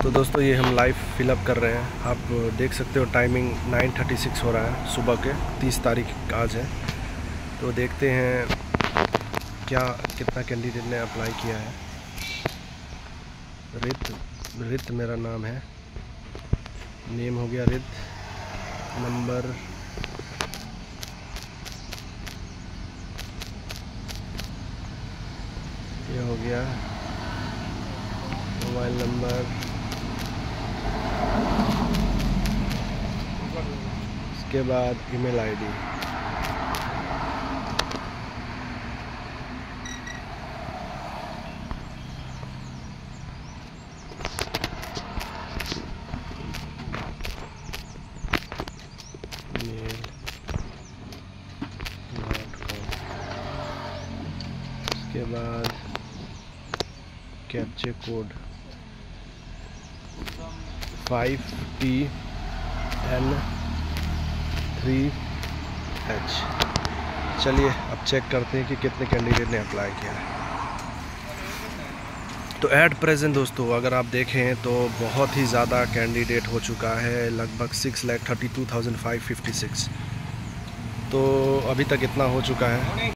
तो दोस्तों ये हम लाइव फिलअप कर रहे हैं। आप देख सकते हो टाइमिंग 9:36 हो रहा है सुबह के। 30 तारीख आज है। तो देखते हैं कितना कैंडिडेट ने अप्लाई किया है। रित मेरा नाम है, नेम हो गया रित, नंबर ये हो गया, मोबाइल नंबर, इसके बाद ईमेल आईडी। इसके बाद कैप्चे कोड 5TN3H। चलिए अब चेक करते हैं कि कितने कैंडिडेट ने अप्लाई किया है। तो एट प्रेजेंट दोस्तों अगर आप देखें तो बहुत ही ज़्यादा कैंडिडेट हो चुका है, लगभग 6,32,556। तो अभी तक इतना हो चुका है।